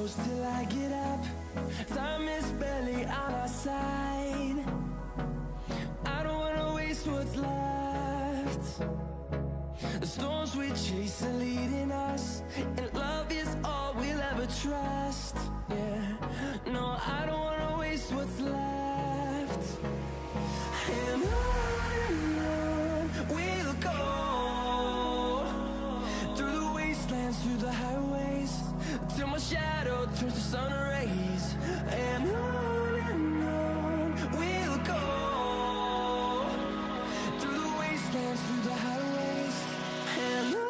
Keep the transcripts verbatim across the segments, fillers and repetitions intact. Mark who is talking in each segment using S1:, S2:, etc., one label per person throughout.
S1: close till I get up. Time is barely on our side. I don't wanna waste what's left. The storms we chase are leading us, and love is all we'll ever trust. Yeah, no, I don't wanna waste what's left. And on and on we'll go, through the wastelands, through the highways, till my shadow turns to sun rays. And on and on we'll go, through the wastelands, through the highways, and on.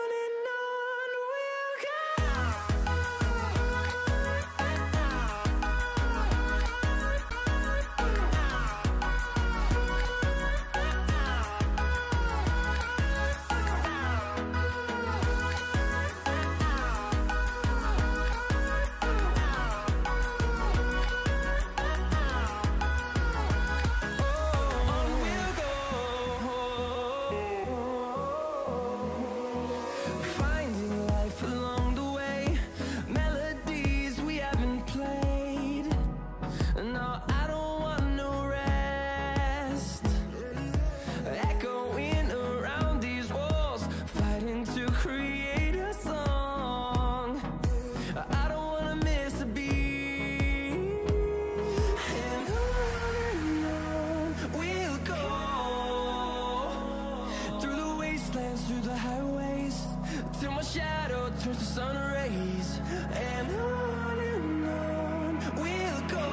S1: Through the highways, till my shadow turns to sun rays. And on and on we'll go,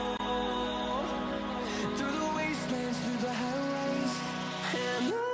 S1: through the wastelands, through the highways, and on.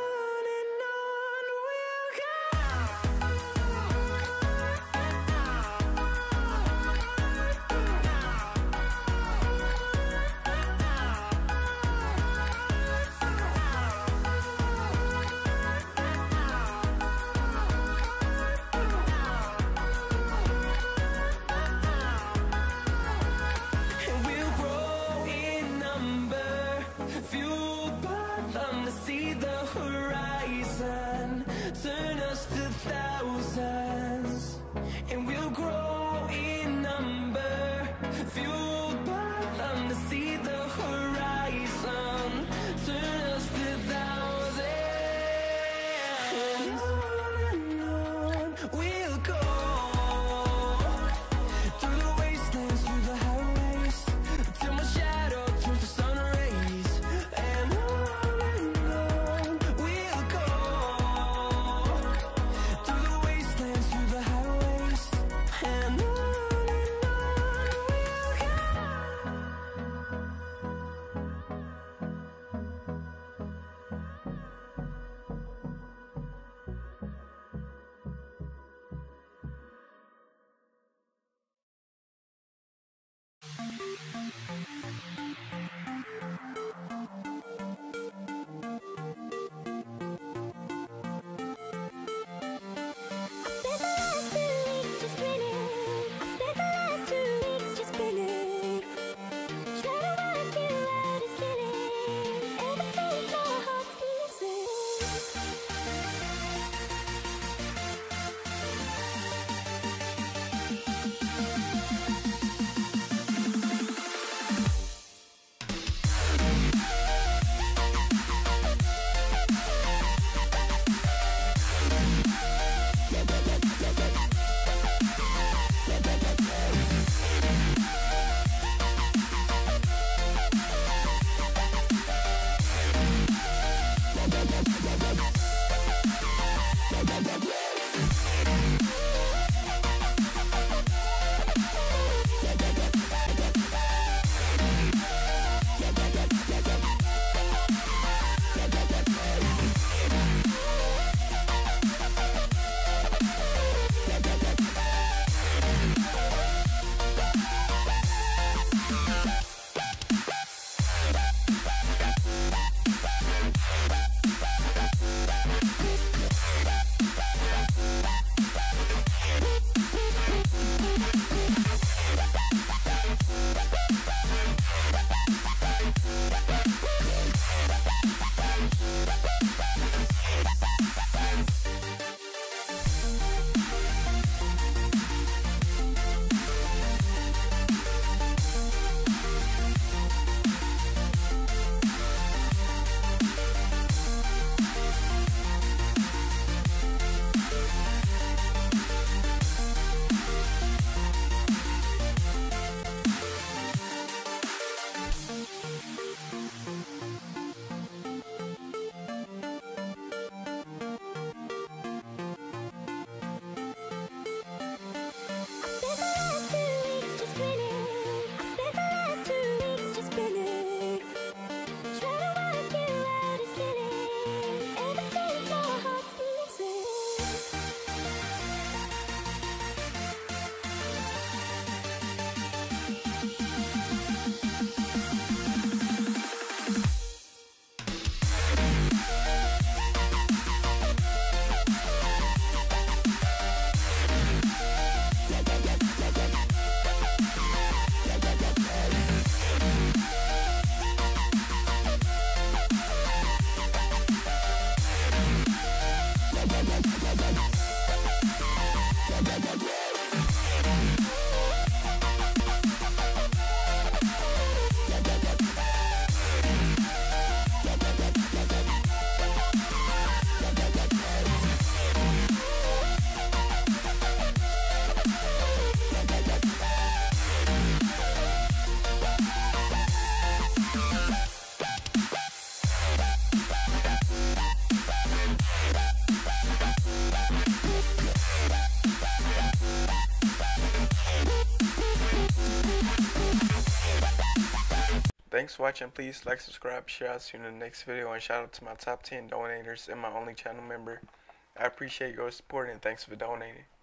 S2: thanks for watching. Please like, subscribe, share. I'll see you in the next video. And shout out to my top ten donators and my only channel member. I appreciate your support and thanks for donating.